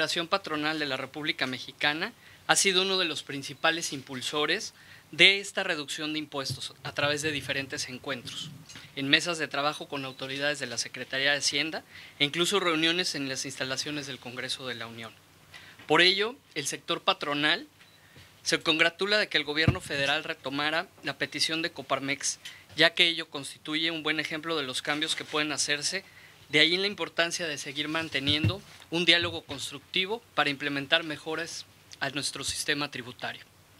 Confederación Patronal de la República Mexicana ha sido uno de los principales impulsores de esta reducción de impuestos a través de diferentes encuentros, en mesas de trabajo con autoridades de la Secretaría de Hacienda e incluso reuniones en las instalaciones del Congreso de la Unión. Por ello, el sector patronal se congratula de que el gobierno federal retomara la petición de Coparmex, ya que ello constituye un buen ejemplo de los cambios que pueden hacerse. De ahí la importancia de seguir manteniendo un diálogo constructivo para implementar mejoras a nuestro sistema tributario.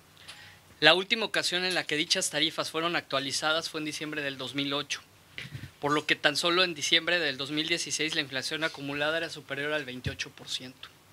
La última ocasión en la que dichas tarifas fueron actualizadas fue en diciembre del 2008, por lo que tan solo en diciembre del 2016 la inflación acumulada era superior al 28%.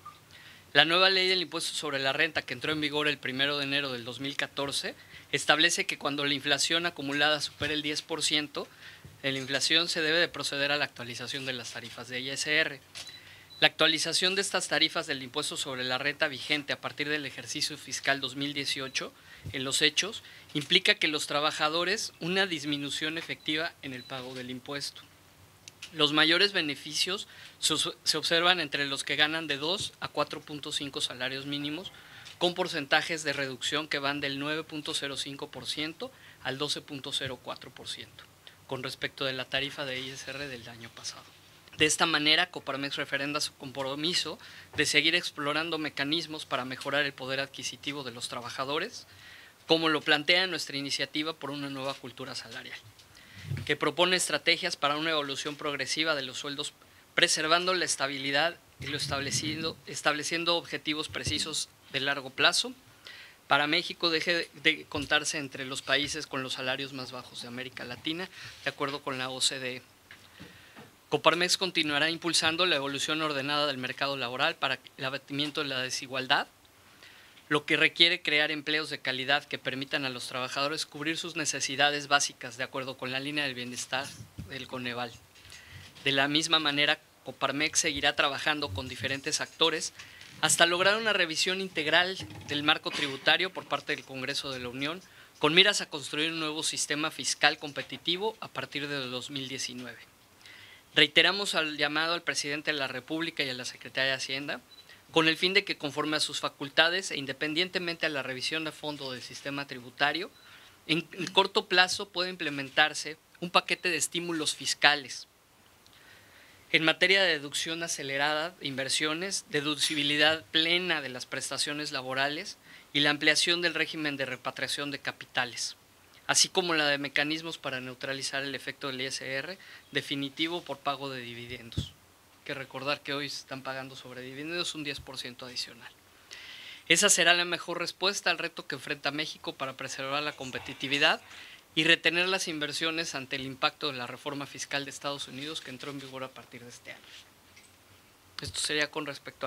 La nueva ley del impuesto sobre la renta, que entró en vigor el 1 de enero del 2014, establece que cuando la inflación acumulada supere el 10%, de la inflación se debe de proceder a la actualización de las tarifas de ISR. La actualización de estas tarifas del impuesto sobre la renta vigente a partir del ejercicio fiscal 2018, en los hechos, implica que los trabajadores una disminución efectiva en el pago del impuesto. Los mayores beneficios se observan entre los que ganan de 2 a 4.5 salarios mínimos, con porcentajes de reducción que van del 9.05% al 12.04%, con respecto de la tarifa de ISR del año pasado. De esta manera, Coparmex refrenda su compromiso de seguir explorando mecanismos para mejorar el poder adquisitivo de los trabajadores, como lo plantea nuestra iniciativa por una nueva cultura salarial, que propone estrategias para una evolución progresiva de los sueldos, preservando la estabilidad y estableciendo objetivos precisos de largo plazo. Para México deje de contarse entre los países con los salarios más bajos de América Latina, de acuerdo con la OCDE. Coparmex continuará impulsando la evolución ordenada del mercado laboral para el abatimiento de la desigualdad, lo que requiere crear empleos de calidad que permitan a los trabajadores cubrir sus necesidades básicas de acuerdo con la línea del bienestar del Coneval. De la misma manera, Coparmex seguirá trabajando con diferentes actores hasta lograr una revisión integral del marco tributario por parte del Congreso de la Unión, con miras a construir un nuevo sistema fiscal competitivo a partir de 2019. Reiteramos el llamado al presidente de la República y a la Secretaría de Hacienda, con el fin de que, conforme a sus facultades e independientemente a la revisión a fondo del sistema tributario, en corto plazo pueda implementarse un paquete de estímulos fiscales en materia de deducción acelerada de inversiones, deducibilidad plena de las prestaciones laborales y la ampliación del régimen de repatriación de capitales, así como la de mecanismos para neutralizar el efecto del ISR definitivo por pago de dividendos. Que recordar que hoy se están pagando sobre dividendos un 10% adicional. Esa será la mejor respuesta al reto que enfrenta México para preservar la competitividad y retener las inversiones ante el impacto de la reforma fiscal de Estados Unidos que entró en vigor a partir de este año. Esto sería con respecto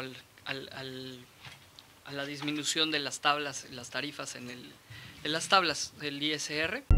a la disminución de las tarifas de las tablas del ISR.